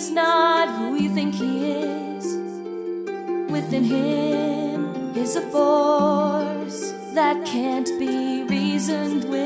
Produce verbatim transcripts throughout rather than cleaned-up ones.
is not who you think he is. Within him is a force that can't be reasoned with.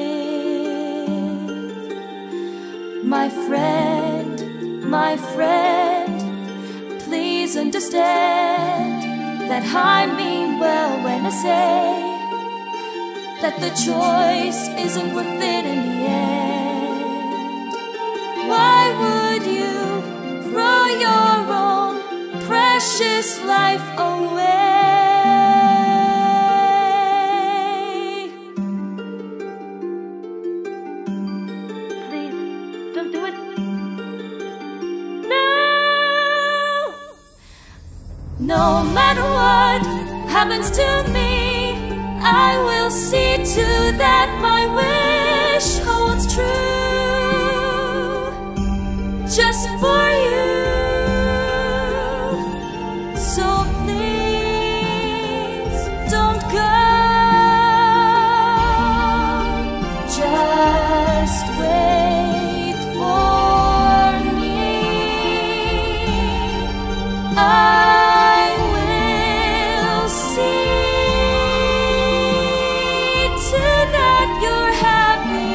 My friend, my friend, please understand that I mean well when I say that the choice isn't worth it in the end. Why would you throw your own precious life away? Please, don't do it. No! No matter what happens to me, I will see to that my wish holds true. Just for you. So please don't go. Just wait for me. I will see to that you're happy.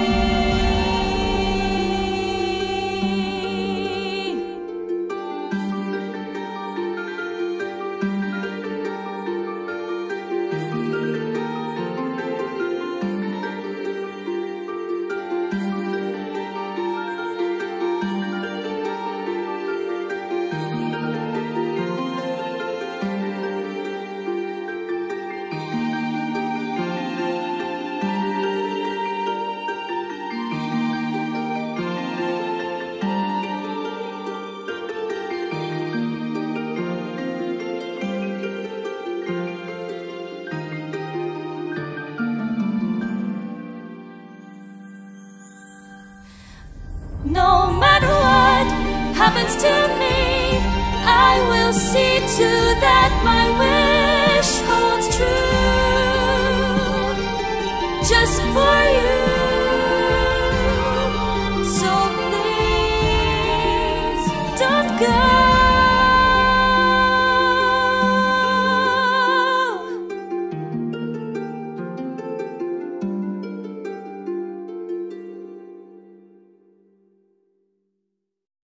No matter what happens to me, I will see to that my wish holds true. Just for you.